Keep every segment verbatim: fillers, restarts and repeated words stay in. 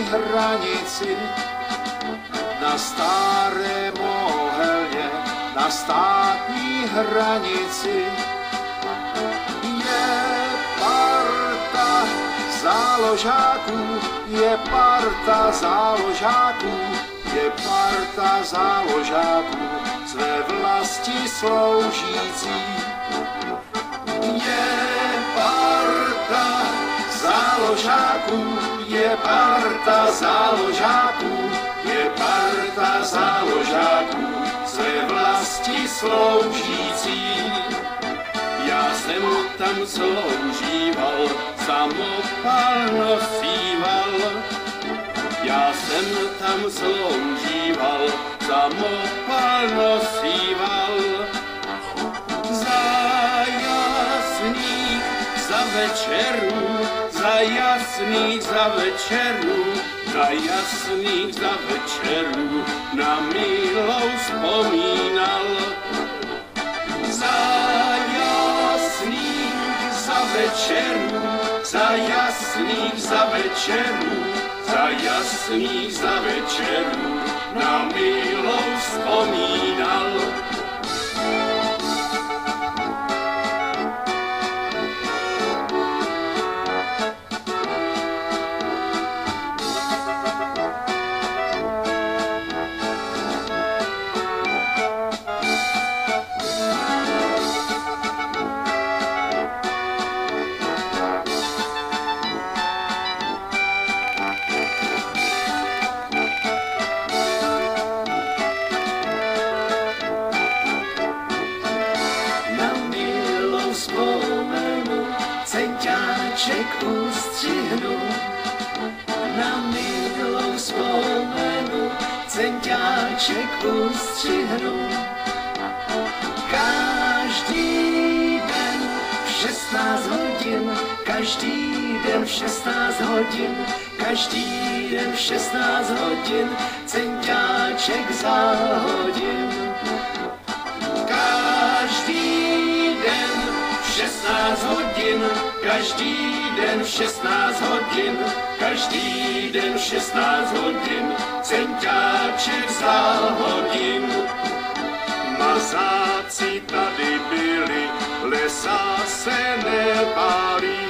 hranici, na Staré Mohelně, na státní hranici. Je parta záložáků, je parta záložáků, je parta záložáků, své vlasti sloužící. Je parta záložáků, je parta záložáků, je parta záložáků, své vlasti sloužící. Já jsem tam sloužíval, samopal nosíval. Já jsem tam sloužíval, samopal nosíval. Za jasných, za večerů, za jasných, za večerů, za jasných, za večerů, na milou vzpomínal. Za jasných, za večerů, za jasných, za večerů, za jasných, za večerů, na milou vzpomínal. Centiáček ustřihnu, na milou vzpomenu, centiáček ustřihnu. Každý den v šestnáct hodin, každý den v šestnáct hodin, každý den v šestnáct hodin, centiáček zahodím. Každý den v šestnáct hodin, každý den v šestnáct hodin, každý den v šestnáct hodin, centiáček zahodím. Mazáci tady byli, lesa se nebálí.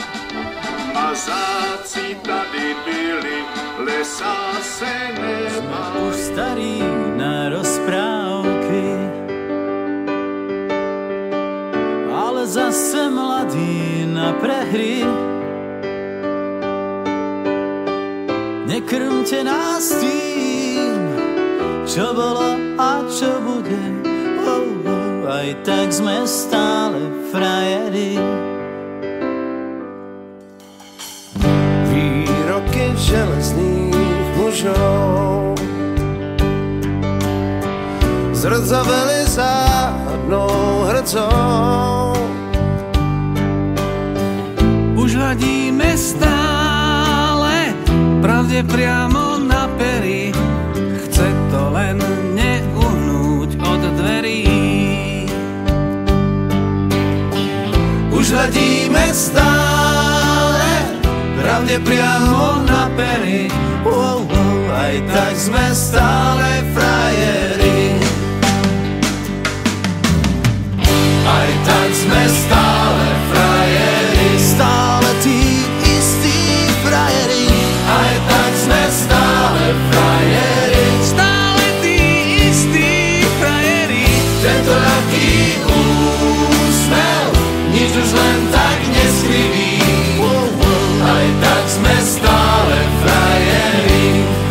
Mazáci tady byli, lesa se nebálí. Už starý na rozprávky, ale zase mladý na prehry. Nekrmte nás tým, čo bolo a čo bude. Oh, oh, aj tak sme stále frajeri. Výroky železných mužov zrdzaveli zádnou hrdzou. Už hladíme stále, pravde priamo na pery. Chce to len neuhnúť od dverí. Už hladíme stále, pravde priamo na pery. Oh, oh, aj tak sme stále frajeri. Aj tak sme stále frajeri. Stále tí istí frajeri. Aj tak sme stále frajeri. Stále tí istí frajeri. Tento ľahký úsmev nič už len tak neskriví. Aj tak sme stále frajeri.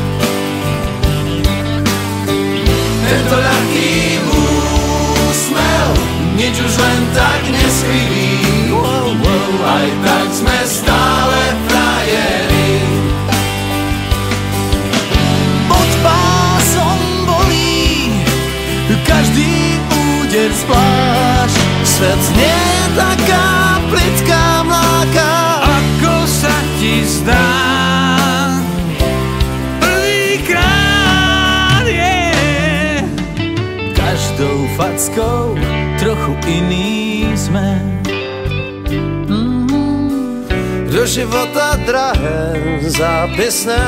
Tento ľahký úsmev nič už len tak neskriví. Aj tak sme stále frajeri. Pod pásom bolí každý úder zvlášť. Svet znie taká plitká mláka. Ako sa ti zdá, prvýkrát je. Každou fackou trochu iný sme. Do do života drahé zápisné.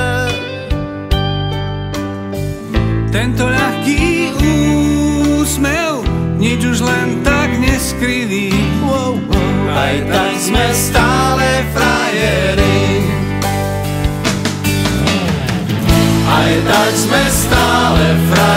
Tento ľahký úsmev nič už len tak neskryví. Wow, wow. Aj tak sme stále frajeri. Aj tak sme stále frajeri.